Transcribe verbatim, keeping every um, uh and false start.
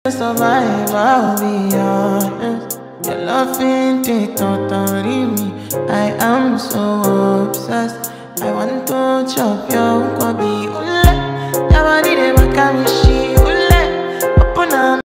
survive, I'll be honest. Your love ain't it, totally me. I am so obsessed.